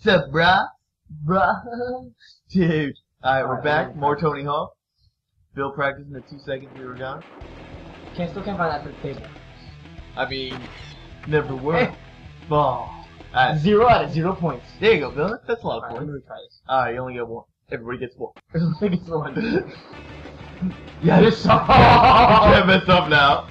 Sup, bruh? Bruh. Dude. Alright, we're Alright, back. More Tony Hawk. Bill practicing the 2 seconds we were gone. Still can't find that for the table. I mean, never were. Ball. Alright. 0 out of 0 points. There you go, Bill. That's a lot of Alright, points. let me try this. Alright, you only get 1. Everybody gets 1. I think it's the one. Yeah, this sucks. Can't mess up now.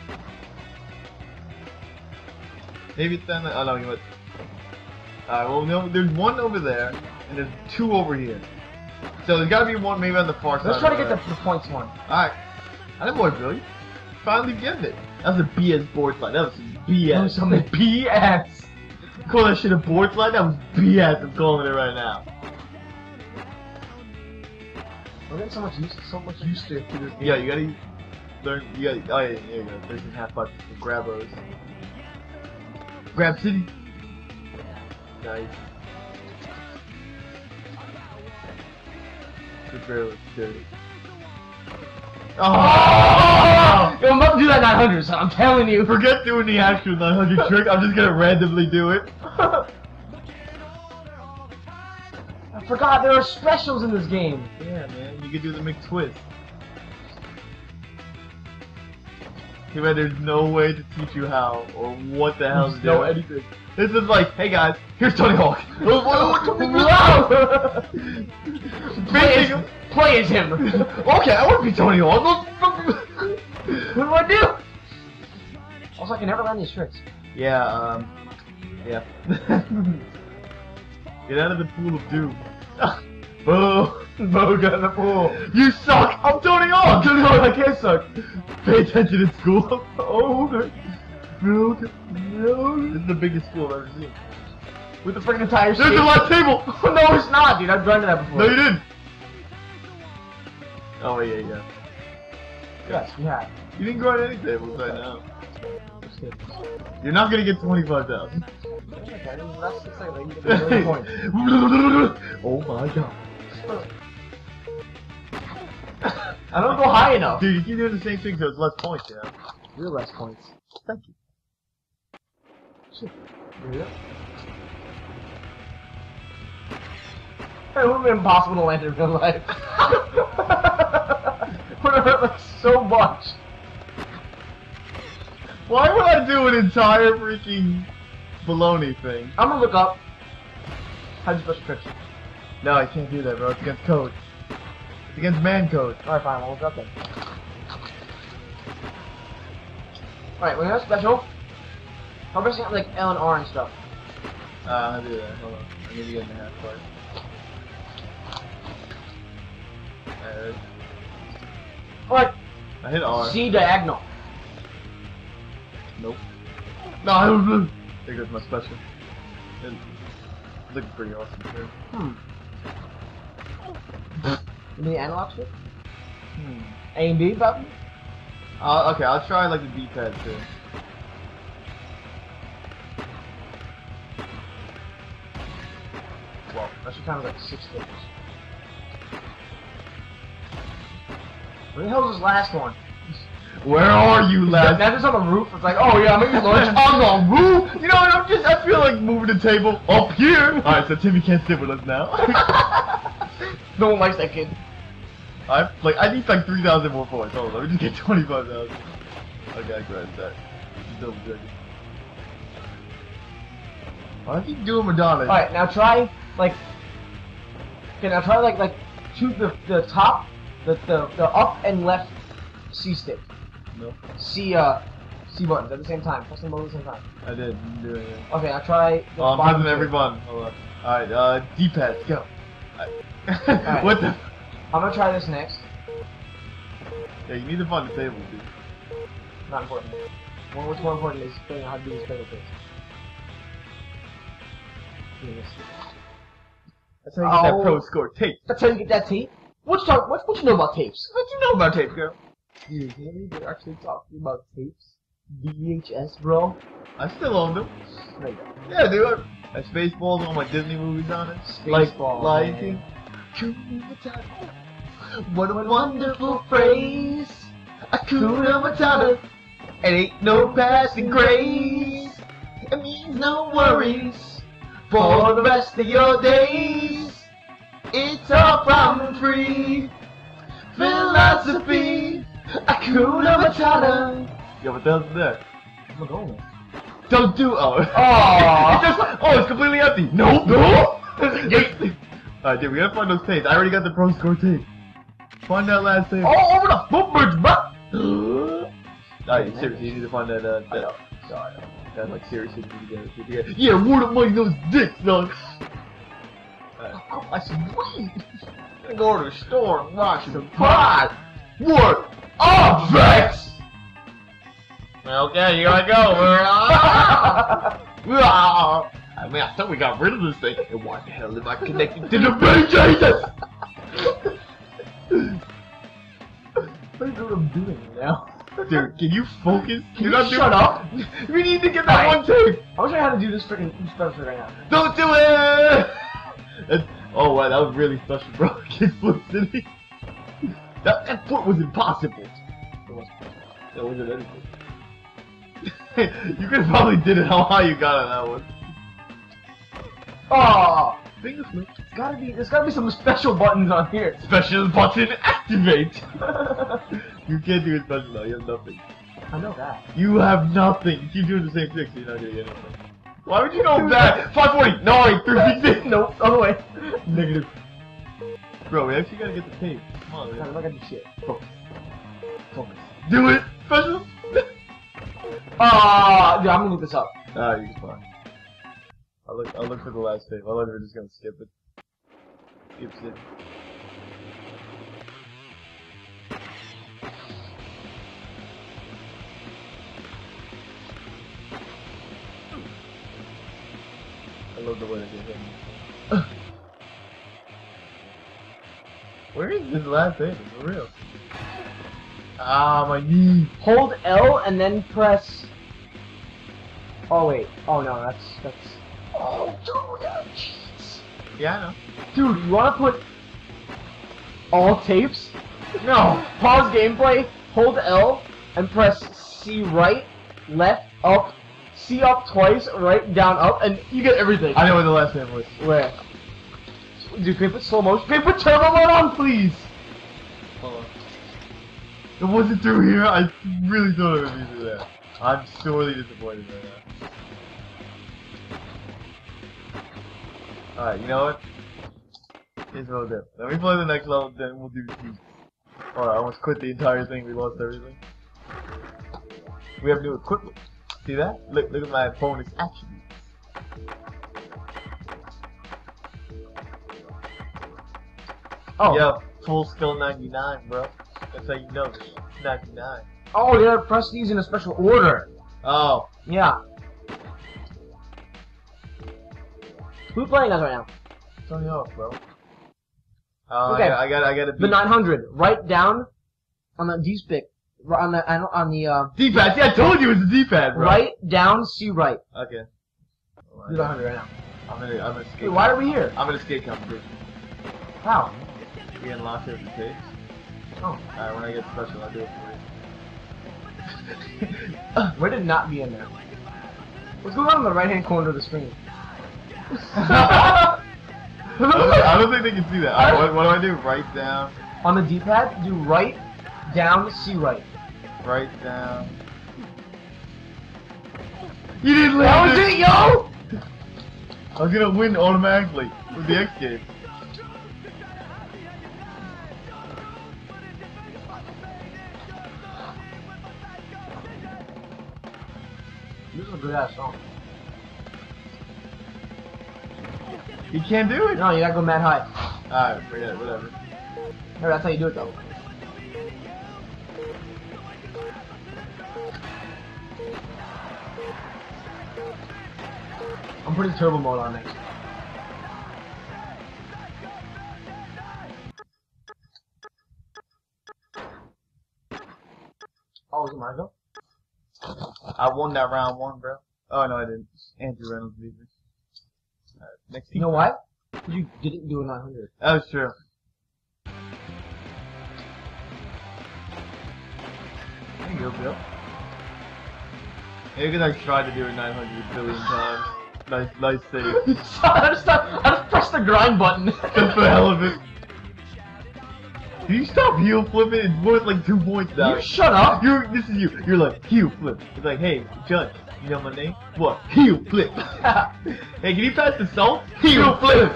Maybe it's down there. Oh no, you went. Alright, well, no, there's 1 over there, and there's 2 over here. So there's gotta be 1 maybe on the far side. Let's try to get the points one. Alright. I didn't want Billy. Finally getting it. That was a BS board slide. That was BS. That was some BS. Call that shit a board slide? That was BS. I'm calling it right now. We're getting so much used to this game. Yeah, you gotta learn. You gotta. Oh yeah, there you go. There's a half button. Grab those. Grab City. Nice. Just barely dirty. Oh! Yo, I'm about to do that 900, so I'm telling you. Forget doing the actual 900 trick. I'm just gonna randomly do it. I forgot there are specials in this game. Yeah, man. You can do the McTwist. Too bad there's no way to teach you how or what the hell to do. No anything. This is like, hey guys, here's Tony Hawk. Play as him. Okay, I want to be Tony Hawk. What do I do? Also, I can never learn these tricks. Yeah, yeah. Get out of the pool of doom. Boo! Bo got in the pool. You suck! I'm Tony Hawk! Tony Hawk, I can't suck. Pay attention in school. Oh, no. This is the biggest school I've ever seen. With the freaking entire There's a left table! No, it's not, dude. I've done that before. No, you didn't. Oh, yeah. Yes, we have. You didn't go on any tables right now. You're not gonna get 25,000. Oh my god. I don't go high enough. Dude, you keep doing the same thing so it's less points, yeah. Real less points. Thank you. Shit. Yeah. It would have been impossible to land in real life. Would have hurt like so much. Why would I do an entire freaking baloney thing? I'm gonna look up how to special tricks. No, I can't do that, bro. It's against code. It's against man code. Alright, fine, we'll look up then. Alright, when you're special, how about something like L and R and stuff? I'll do that. Hold on. I'm gonna get in the half part. Alright, I hit R. C diagonal. Nope. No, there goes my special. It's looking pretty awesome too. You need analog stick? A and B button? Okay, I'll try like the D-pad too. Well, that should count as like 6 sticks. Where the hell is this last one? Where are you, lad? That is on the roof. It's like, oh yeah, I'm making lunch. On the roof? You know what? I feel like moving the table up here. Alright, so Timmy can't sit with us now. No one likes that kid. I need like 3,000 more points. Hold on, let me just get 25,000. Okay, I grabbed that. Just double checking. Why do you keep doing Madonna? Alright, now try like. Okay, now try like to the top, the up and left C stick. No. C buttons at the same time. Press them both at the same time. I didn't do it. Okay, now try. Oh, I'm pressing every button. Hold on. Alright, D-pad, go. Alright. What the? I'm gonna try this next. Yeah, you need to find the table, dude. Not important. What's more important is figuring out how to do these special tricks. That's how you get that pro score. Tape. That's how you get that tape? What you know about tapes? What you know about tape, girl? Dude, really? They're actually talking about tapes? VHS, bro? I still own them. No, you don't. Yeah, dude. I have Spaceballs, all my Disney movies on it. Spaceballs, Lion King. What a wonderful phrase. Hakuna Matata. It ain't no passing craze. It means no worries For the rest of your days, it's all from free philosophy. Hakuna Matata. Yo, what the hell's that? I'm going. Don't do. Oh. Aww. It's completely empty. Nope. No. Alright, dude, we gotta find those tapes. I already got the pro score tape. Find that last tape. All over the footbridge, bro. Alright, seriously, you need to find that. I know. Sorry. That's like seriously, you need to get it. Yeah, word up money those dicks, dog. I said, wait. Gonna go to the store and watch some pie. What? Oh, Vex! Okay, you gotta go, man. I mean, I thought we got rid of this thing. And why the hell am I connected to the brain Jesus? What is what I'm doing now? Dude, can you focus? Can you shut up? We need to get that one tape. I wish I had to do this freaking special right now. Don't do it! Oh, wow, that was really special, bro. Kickflip City. That foot was impossible. It was. That wasn't anything. You could have probably did it how high you got on that one. Oh, Finger flip. there's gotta be some special buttons on here. Special button activate. You can't do it special though. You have nothing. I know that. You have nothing. You keep doing the same thing, so you're not gonna get anything. Why would you go back? 540. No, wait. 366. Nope. Other way. Negative. Bro, we actually gotta get the tape. Come on, I'm man. not gonna do shit. Focus. Focus. Do it. Special. Ah, dude, I'm gonna look this up. Ah, you can fine. I'll look for the last tape. Otherwise, we're just gonna skip it. Skip it. I love the way they did him. Where is this last tape? For real? Ah, my knee. Hold L and then press. Oh wait. Oh no, that's. Oh dude, jeez. Yeah, I know. Dude, you wanna put all tapes? No. Pause gameplay. Hold L and press C right, left, up, C up twice, right, down, up, and you get everything. I know where the last tape was. Where? Dude, can you put slow motion? Can you put turbo mode on, please? Hold on. It wasn't through here. I really thought it would be through there. I'm sorely disappointed right now. Alright, you know what? Here's what we'll do. Let me play the next level, then we'll do heat. Alright, I almost quit the entire thing. We lost everything. We have new equipment. See that? Look at my bonus attributes. Oh. Yeah, full skill 99, bro. That's how you know it's 99. Oh, yeah, press these in a special order. Oh. Yeah. Who's playing us right now? Tony Hawk, bro. Okay. I gotta beat The 900. Right down on the D-stick. On the D-pad. See, I told you it was a D-pad, bro. right down, C right. Okay. Do the 100 right now. I'm gonna skate. Wait, why are we here? I'm gonna skate competition. How? We unlock it with the tapes. Oh. Alright, when I get special, I'll do it for you. Where did not be in there? What's going on in the right-hand corner of the screen? I don't think they can see that. Alright, what do I do? Right down. On the D-pad, do right, down, C right. Right down. You didn't land That was it, yo! I was gonna win automatically with the X game. This is a good ass song. You can't do it? No, you gotta go mad high. Alright, forget it, whatever. No, that's how you do it though. I'm putting turbo mode on next. Oh, was it my go? I won that round one, bro. Oh no, I didn't. Andrew Reynolds beat me. Alright, next team. You know what? You didn't do a 900. That was true. There you go, Bill. Maybe because I tried to do it 900 billion times. Nice save. I just pressed the grind button. Just for the hell of it. Can you stop heel flipping? It's worth like 2 points now. You shut up. This is you. You're like, heel flip. It's like, hey, Judge, you know my name? What? Heel flip. Hey, can you pass the salt? Heel flip.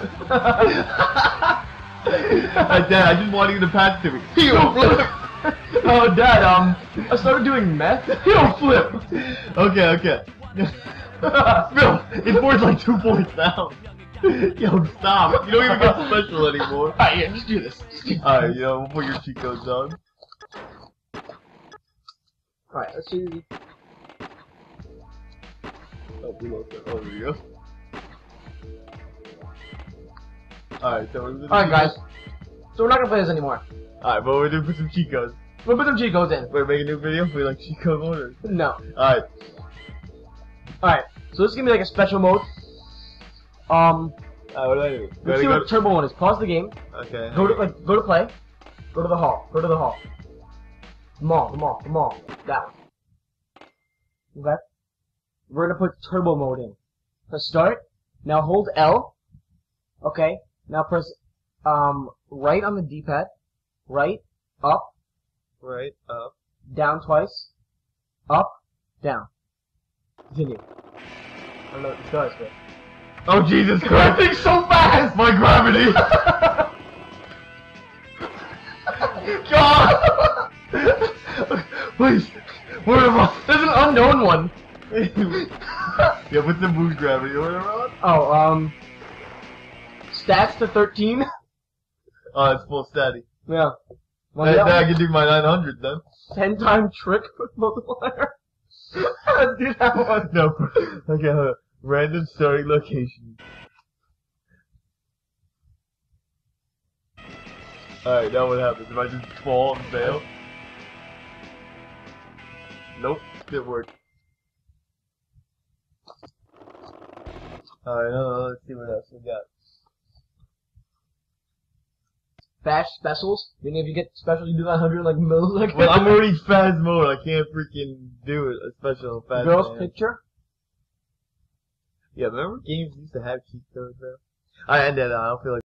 Dad, I just wanted you to pass it to me. Heel flip. Oh, Dad, I started doing meth. Heel flip. Okay. Bill, it's worth like 2 points now. Yo, stop. You don't even get special anymore. Alright, yeah, just do this. Alright, we'll put your cheat codes on. Alright, let's see. Oh, we lost it. Oh, there we go. Alright, so we're Alright, guys. So we're not gonna play this anymore. Alright, but we're gonna put some cheat codes. We'll put some cheat codes in. We're making a new video for like cheat code mode? No. Alright. Alright, so this is gonna be like a special mode. What do I do? Let's see what turbo mode is. Pause the game. Okay. Go to play. Go to the hall. Go to the hall. The mall. Down. Okay. We're gonna put turbo mode in. Press start. Now hold L. Okay. Now press right on the D-pad. Right. Up. Right, up. Down twice. Up. Down. Continue. I don't know what this does, but. Oh, Jesus Christ! Moving so fast! My gravity! God! Please! Where am I? There's an unknown one. Yeah, what's the boost gravity? What am I on? Oh, stats to 13. Oh, it's full static. Yeah. Then I can do my 900 then. 10-time trick multiplier. Let's do that one. No. Okay, hold on. Random starting location. Alright, now what happens? If I just fall and fail? Nope, didn't work. Alright, let's see what else we got. Fast specials. Meaning if you get special, you do 900 like milliseconds. Well, I'm already fast mode. I can't freaking do it. A special fast Girl's man. picture. Yeah, remember games used to have cheat codes, though? Alright, and then I don't feel like